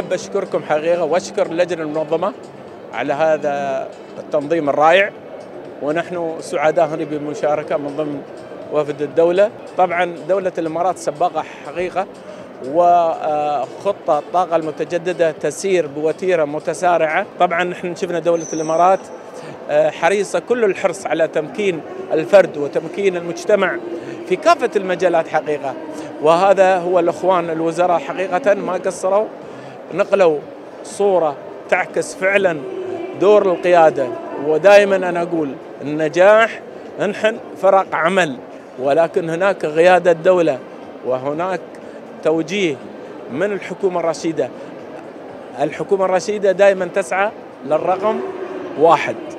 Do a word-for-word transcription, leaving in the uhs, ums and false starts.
أحب أشكركم حقيقة وأشكر اللجنة المنظمة على هذا التنظيم الرائع، ونحن سعداء هنا بالمشاركة من ضمن وفد الدولة. طبعا دولة الإمارات سباقة حقيقة، وخطة الطاقة المتجددة تسير بوتيرة متسارعة. طبعا نحن شفنا دولة الإمارات حريصة كل الحرص على تمكين الفرد وتمكين المجتمع في كافة المجالات حقيقة، وهذا هو الأخوان الوزراء حقيقة ما قصروا، نقلوا صورة تعكس فعلا دور القيادة. ودائما أنا أقول النجاح نحن فرق عمل، ولكن هناك قيادة دولة وهناك توجيه من الحكومة الرشيدة. الحكومة الرشيدة دائما تسعى للرقم واحد.